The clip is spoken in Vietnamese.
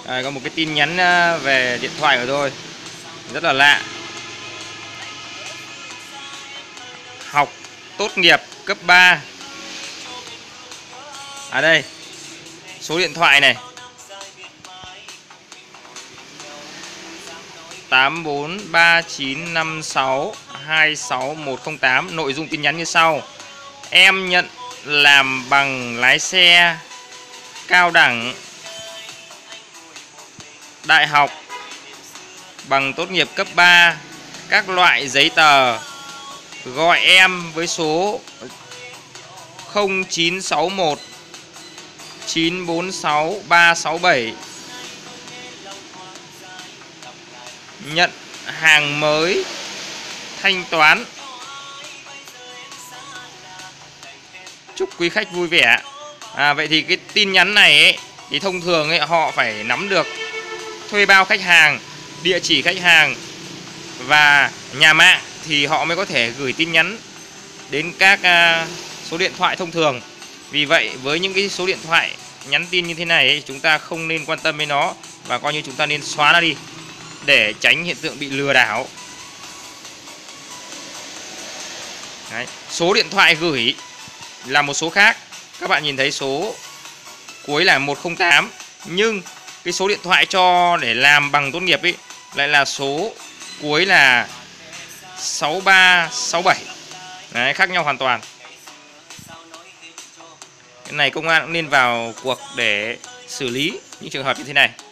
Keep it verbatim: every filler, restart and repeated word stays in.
À, có một cái tin nhắn về điện thoại của tôi rất là lạ. Học tốt nghiệp cấp ba. À đây, số điện thoại này tám bốn ba chín năm sáu hai sáu một không tám. Nội dung tin nhắn như sau: em nhận làm bằng lái xe cao đẳng, đại học, bằng tốt nghiệp cấp ba, các loại giấy tờ. Gọi em với số không chín sáu một chín bốn sáu ba sáu bảy. Nhận hàng mới, thanh toán. Chúc quý khách vui vẻ. À, vậy thì cái tin nhắn này ấy, thì thông thường ấy, họ phải nắm được thuê bao khách hàng, địa chỉ khách hàng và nhà mạng thì họ mới có thể gửi tin nhắn đến các uh, số điện thoại thông thường. Vì vậy với những cái số điện thoại nhắn tin như thế này ấy, chúng ta không nên quan tâm đến nó và coi như chúng ta nên xóa nó đi để tránh hiện tượng bị lừa đảo. Đấy. Số điện thoại gửi là một số khác. Các bạn nhìn thấy số cuối là một không tám, nhưng cái số điện thoại cho để làm bằng tốt nghiệp ấy lại là số cuối là sáu ba sáu bảy. Đấy, khác nhau hoàn toàn. Cái này công an cũng nên vào cuộc để xử lý những trường hợp như thế này.